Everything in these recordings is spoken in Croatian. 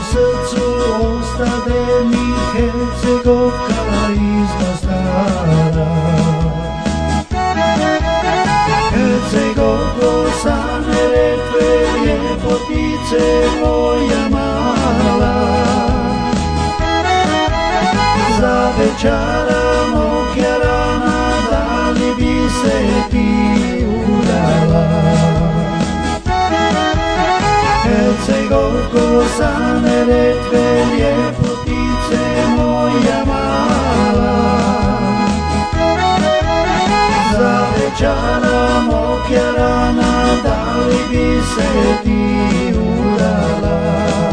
srcu ostade mi Hercegovka iz Mostara. Hercegovko sa Neretve, ljepotice moja mala. Za večara mog jarana, da li bi se ti udala? Hercegovko sa Neretve, ljepotice moja mala. Za večara mog jarana, da li bi se ti udala?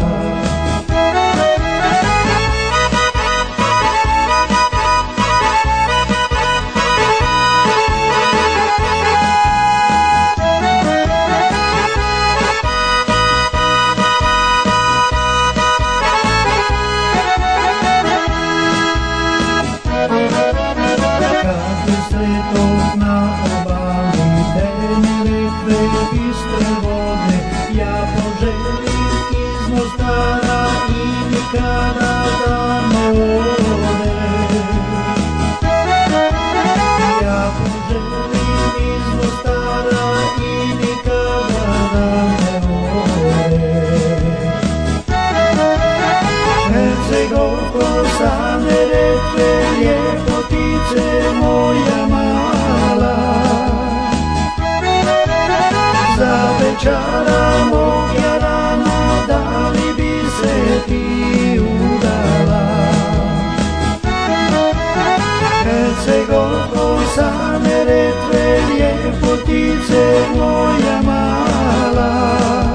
Na obali te Neretve bistre vode, ja poželim iz Mostara i nikada da ne ode. Ja poželim iz Mostara i nikada da ne ode. Hercegovko sa Neretve, ljepotice moja mala. Za večara mog jarana, da li bi se ti udala? Hercegovko sa Neretve, ljepotice moja mala.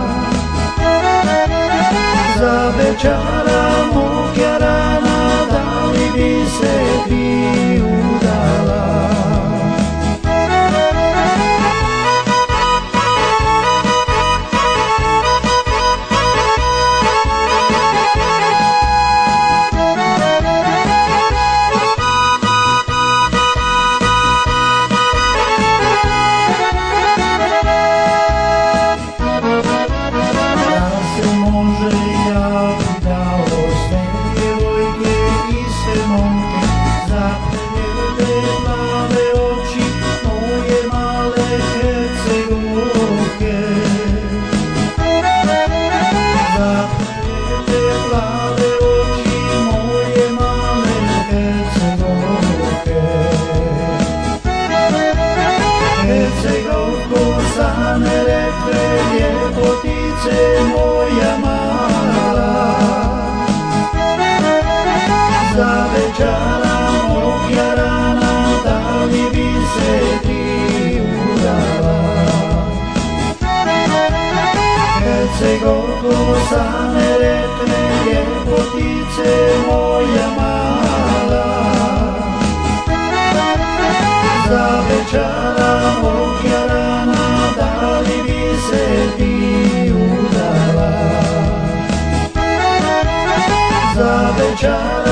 Za večara mog jarana, da li bi se ti udala? Hercegovko sa Neretve, ljepotice moja mala. Za večara mog jarana, da li bi se ti udala? Hercegovko sa Neretve, ljepotice moja mala. Za večara mog jarana, da li bi se ti udala? Za večara